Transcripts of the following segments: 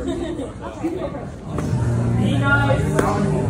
Be nice.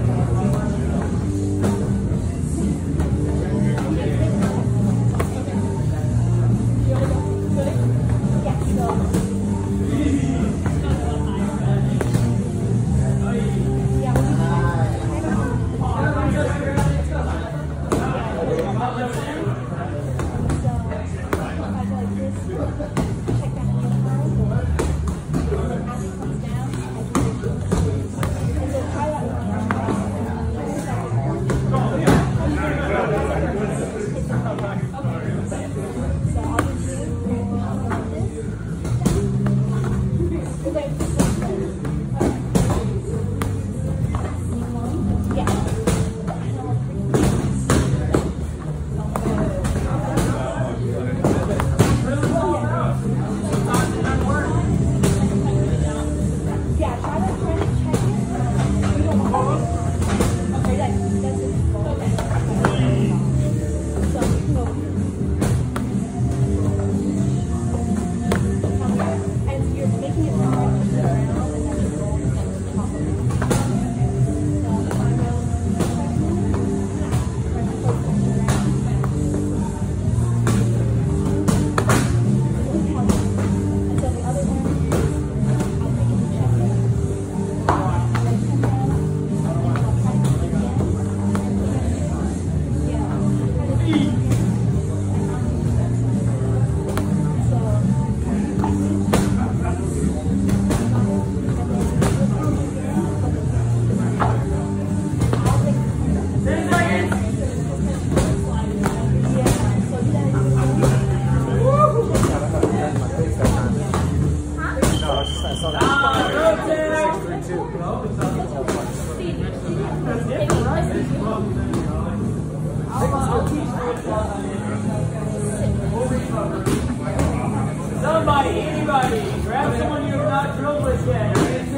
Somebody, anybody, grab someone you have not drilled with yet.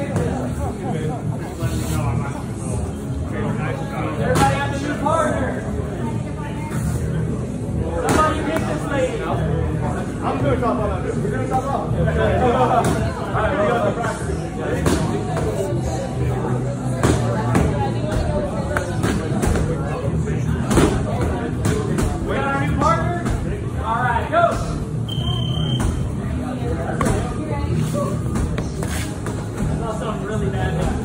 Everybody have a new partner. Somebody pick this lady. I'm going to top off. We're going to top off. All right, we got the practice. We got our new partner? All right, go. Something really bad.